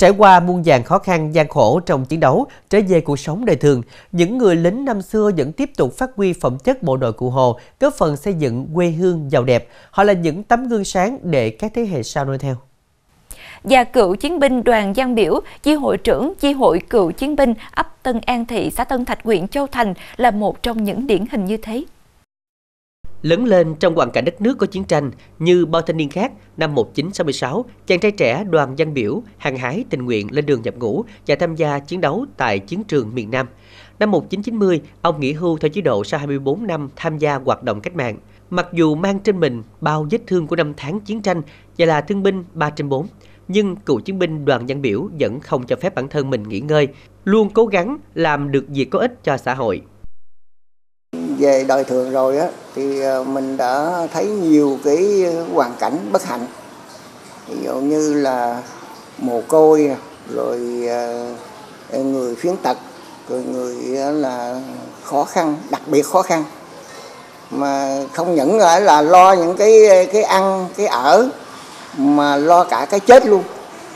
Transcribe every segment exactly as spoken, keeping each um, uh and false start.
Trải qua muôn vàn khó khăn, gian khổ trong chiến đấu, trở về cuộc sống đời thường, những người lính năm xưa vẫn tiếp tục phát huy phẩm chất bộ đội Cụ Hồ, góp phần xây dựng quê hương giàu đẹp. Họ là những tấm gương sáng để các thế hệ sau noi theo. Và cựu chiến binh Đoàn Văn Biểu, chi hội trưởng chi hội cựu chiến binh ấp Tân An Thị, xã Tân Thạch, huyện Châu Thành là một trong những điển hình như thế. Lớn lên trong hoàn cảnh đất nước có chiến tranh, như bao thanh niên khác, năm một nghìn chín trăm sáu mươi sáu, chàng trai trẻ Đoàn Văn Biểu hăng hái tình nguyện lên đường nhập ngũ và tham gia chiến đấu tại chiến trường miền Nam. Năm một nghìn chín trăm chín mươi, ông nghỉ hưu theo chế độ sau hai mươi tư năm tham gia hoạt động cách mạng. Mặc dù mang trên mình bao vết thương của năm tháng chiến tranh và là thương binh ba trên bốn, nhưng cựu chiến binh Đoàn Văn Biểu vẫn không cho phép bản thân mình nghỉ ngơi, luôn cố gắng làm được việc có ích cho xã hội. Về đời thường rồi á, thì mình đã thấy nhiều cái hoàn cảnh bất hạnh, ví dụ như là mồ côi, rồi người khuyết tật, rồi người là khó khăn, đặc biệt khó khăn, mà không những là lo những cái cái ăn, cái ở, mà lo cả cái chết luôn.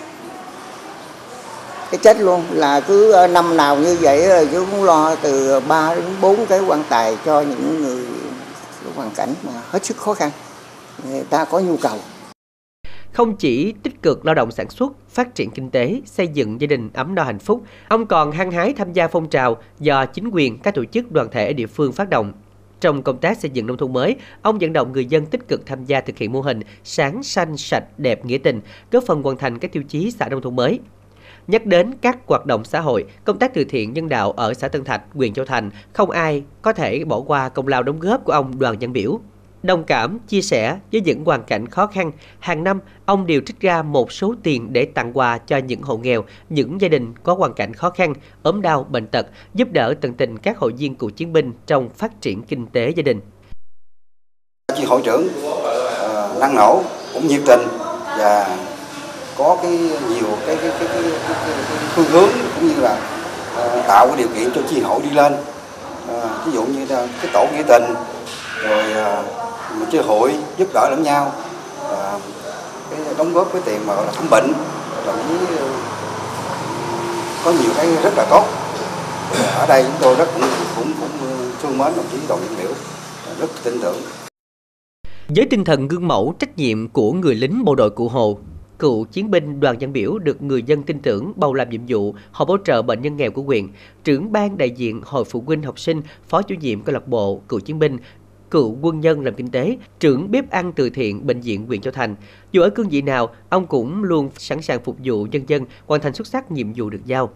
Cái chết luôn là cứ năm nào như vậy rồi chứ cũng lo từ ba đến bốn cái quan tài cho những người hoàn cảnh mà hết sức khó khăn, người ta có nhu cầu. Không chỉ tích cực lao động sản xuất, phát triển kinh tế, xây dựng gia đình ấm no hạnh phúc, ông còn hăng hái tham gia phong trào do chính quyền, các tổ chức đoàn thể ở địa phương phát động. Trong công tác xây dựng nông thôn mới, ông vận động người dân tích cực tham gia thực hiện mô hình sáng, xanh, sạch, đẹp, nghĩa tình, góp phần hoàn thành các tiêu chí xã nông thôn mới. Nhắc đến các hoạt động xã hội, công tác từ thiện nhân đạo ở xã Tân Thạch, huyện Châu Thành, không ai có thể bỏ qua công lao đóng góp của ông Đoàn Văn Biểu. Đồng cảm, chia sẻ với những hoàn cảnh khó khăn, hàng năm ông đều trích ra một số tiền để tặng quà cho những hộ nghèo, những gia đình có hoàn cảnh khó khăn, ốm đau, bệnh tật, giúp đỡ tận tình các hội viên cựu chiến binh trong phát triển kinh tế gia đình. Chi hội trưởng uh, năng nổ, cũng nhiệt tình và có cái nhiều cái cái cái, cái, cái, cái, cái phương hướng cũng như là uh, tạo cái điều kiện cho chi hội đi lên. Uh, ví dụ như là cái tổ nghĩa tình, rồi uh, một chi hội giúp đỡ lẫn nhau, uh, cái đóng góp cái tiền mà gọi là khám bệnh, rồi với, uh, có nhiều cái rất là tốt. Ở đây chúng tôi rất cũng cũng cũng thương mến đồng chí Đoàn Văn Biểu, rất tin tưởng. Với tinh thần gương mẫu, trách nhiệm của người lính bộ đội Cụ Hồ, cựu chiến binh Đoàn Văn Biểu được người dân tin tưởng bầu làm nhiệm vụ họp hỗ trợ bệnh nhân nghèo của huyện, trưởng ban đại diện hội phụ huynh học sinh, phó chủ nhiệm câu lạc bộ cựu chiến binh, cựu quân nhân làm kinh tế, trưởng bếp ăn từ thiện bệnh viện huyện Châu Thành. Dù ở cương vị nào, ông cũng luôn sẵn sàng phục vụ nhân dân, hoàn thành xuất sắc nhiệm vụ được giao.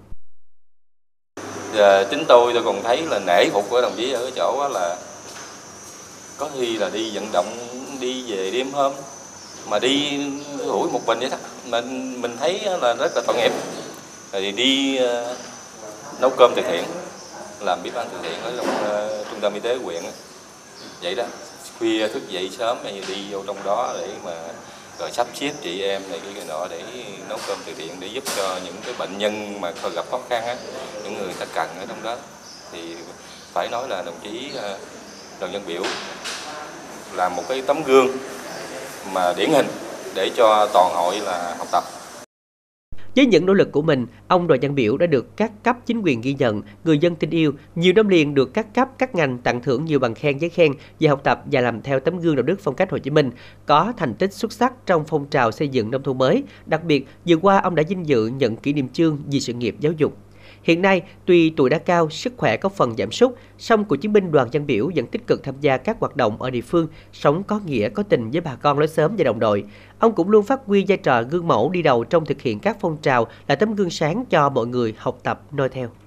Giờ chính tôi tôi còn thấy là nể phục của đồng chí ở cái chỗ là có khi là đi vận động, đi về đêm hôm mà đi hủi một mình vậy đó, mình mình thấy là rất là tội nghiệp. Rồi đi uh, nấu cơm từ thiện, làm bếp ăn từ thiện ở trong uh, trung tâm y tế huyện vậy đó, khuya thức dậy sớm đi vô trong đó để mà rồi sắp xếp chị em này cái nọ để nấu cơm từ thiện để giúp cho những cái bệnh nhân mà gặp khó khăn á, những người ta cần ở trong đó. Thì phải nói là đồng chí Đoàn Văn Biểu là một cái tấm gương mà điển hình để cho toàn hội là học tập. Với những nỗ lực của mình, ông Đoàn Văn Biểu đã được các cấp chính quyền ghi nhận, người dân tin yêu, nhiều năm liền được các cấp, các ngành tặng thưởng nhiều bằng khen, giấy khen về học tập và làm theo tấm gương đạo đức phong cách Hồ Chí Minh, có thành tích xuất sắc trong phong trào xây dựng nông thôn mới. Đặc biệt, vừa qua ông đã vinh dự nhận kỷ niệm chương vì sự nghiệp giáo dục. Hiện nay, tuy tuổi đã cao, sức khỏe có phần giảm sút, song cựu chiến binh Đoàn Văn Biểu vẫn tích cực tham gia các hoạt động ở địa phương, sống có nghĩa, có tình với bà con lối xóm và đồng đội. Ông cũng luôn phát huy vai trò gương mẫu đi đầu trong thực hiện các phong trào, là tấm gương sáng cho mọi người học tập noi theo.